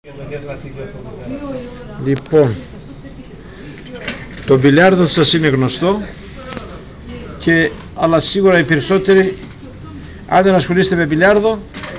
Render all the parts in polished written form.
Λοιπόν, το μπιλιάρδο σας είναι γνωστό, αλλά σίγουρα οι περισσότεροι, αν δεν ασχολείστε με μπιλιάρδο,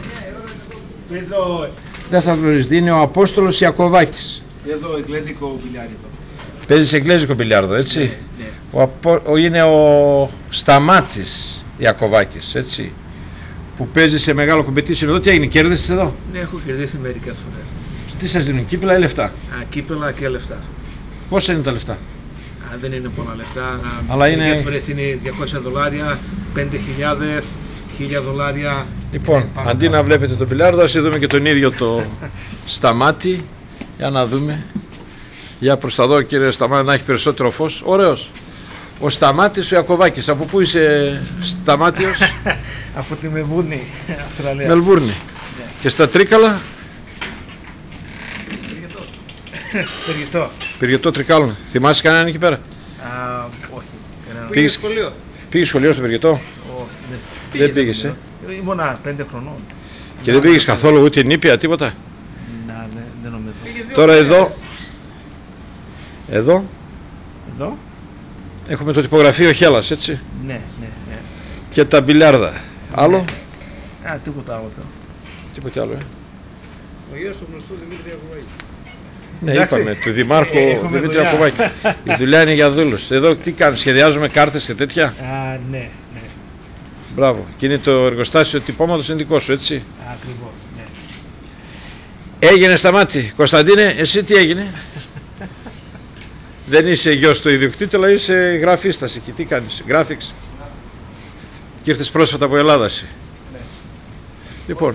δεν θα γνωρίζετε. Είναι ο Απόστολος Ιακωβάκης. Παίζω εγγλέζικο μπιλιάρδο. Παίζεις εγγλέζικο μπιλιάρδο, έτσι. Ναι. Είναι ο Σταμάτης Ιακωβάκης, έτσι, που παίζει σε μεγάλο competition εδώ. Τι έγινε, κέρδισες εδώ? Ναι, έχω κερδίσει μερικές φορές. Τι σας δίνουν, κύπελα ή λεφτά? Κύπελα και λεφτά. Πόσα είναι τα λεφτά? Δεν είναι πολλά λεφτά. Αλλά μερικές φορές είναι $200, 5.000, $1.000. Λοιπόν, αντί να βλέπετε τον μπιλιάρδο, ας δούμε και τον ίδιο το Σταμάτη. Για να δούμε. Για προς τα δω, κύριε Σταμάτη, να έχει περισσότερο φως. Ωραίος. Ο Σταμάτης ο Ιακωβάκης. Από πού είσαι, Σταμάτιος? Από τη Μελβούρνη, Αυστραλία. Μελβούρνη. Ναι. Και στα Τρίκαλα? Πυργητό. Πυργητό Τρικάλων. Θυμάσαι κανέναν εκεί πέρα? Όχι. Πήγες σχολείο. Πήγες σχολείο στο Πυργητό? Δεν πήγες, Ήμουνα 5 χρονών. Και δεν πήγες καθόλου ούτε νήπια, τίποτα? Ναι, δεν νομίζω. Τώρα εδώ έχουμε το τυπογραφείο Χέλλας, έτσι. Ναι. Και τα μπιλιάρδα. Άλλο? Τίποτα άλλο. Τίποτε άλλο, Ο γιος του γνωστού Δημήτρη Ιακωβάκη. Ναι, είπαμε, του Δημάρχου Δημήτρη Ιακωβάκη. Η δουλειά είναι για δούλους. Εδώ τι κάνουμε, σχεδιάζουμε κάρτες και τέτοια? Ναι. Μπράβο. Και είναι το εργοστάσιο τυπώματος, είναι δικό σου, έτσι. Ακριβώς, ναι. Έγινε, Σταμάτη. Κωνσταντίνε, εσύ τι έγινε? Δεν είσαι γιος του ιδιοκτήτη, αλλά είσαι γραφίστας εκεί. Τι κάνεις, graphics? Και ήρθες πρόσφατα από Ελλάδα εσύ. Ναι. Λοιπόν.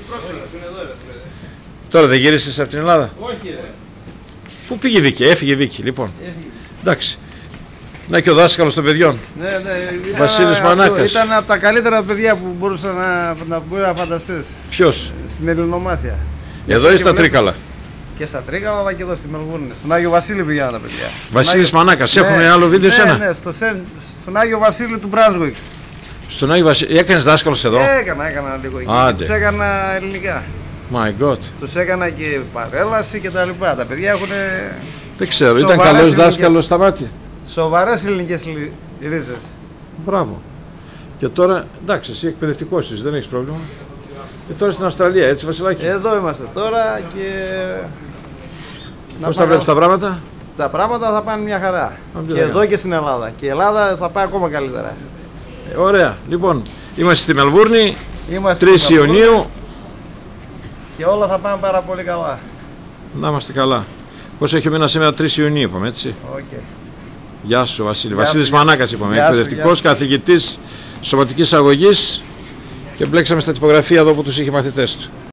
Τώρα δεν γύρισες από την Ελλάδα? Όχι, ρε. Πού πήγε η Βίκη? Έφυγε η Βίκη, λοιπόν. Εντάξει. Να και ο δάσκαλος των παιδιών. Ναι. Βασίλης Μανάκας. Ήταν από τα καλύτερα παιδιά που μπορούσα να φανταστείς. Ποιος? Στην Ελληνομάθεια. Εδώ ή στα Τρίκαλα? Και στα Τρίκαλα, αλλά και εδώ στη Μελβούρνη. Στον Άγιο Βασίλη πηγαίναν τα παιδιά. Βασίλης Μανάκας. Έχουμε άλλο βίντεο σένα? Ναι, στον Άγιο Βασίλη του Μπράνσουικ. Στον Άγιο Βασίλη. Έκανες δάσκαλος εδώ? Έκανα λίγο εκεί. Άντε. Τους έκανα ελληνικά. My God. Τους έκανα και παρέλαση και τα λοιπά. Τα παιδιά έχουν Δεν ξέρω. Ήταν σοβαρές καλός ελληνικές. δάσκαλος Σταμάτη? σοβαρές ελληνικές ρίζες. Μπράβο. Και τώρα, εντάξει, εσύ εκπαιδευτικός είσαι, δεν έχεις πρόβλημα. Και τώρα στην Αυστραλία, έτσι, Βασιλάκη? Εδώ είμαστε τώρα και... Πώς τα βλέπεις τα πράγματα? Τα πράγματα θα πάνε μια χαρά. Και χαρά. εδώ και στην Ελλάδα. Και η Ελλάδα θα πάει ακόμα καλύτερα. Ωραία. Λοιπόν, είμαστε στη Μελβούρνη, Είμαστε 3 Ιουνίου. Και όλα θα πάνε πάρα πολύ καλά. Να είμαστε καλά. Πώς έχει μήνα σήμερα, 3 Ιουνίου, είπαμε, έτσι. Okay. Γεια σου, Βασίλη. Γεια σου. Βασίλης Μανάκας, είπαμε. Γεια σου, Εκπαιδευτικός, καθηγητής σωματικής αγωγής και μπλέξαμε στα τυπογραφία εδώ που τους είχε μαθητές του.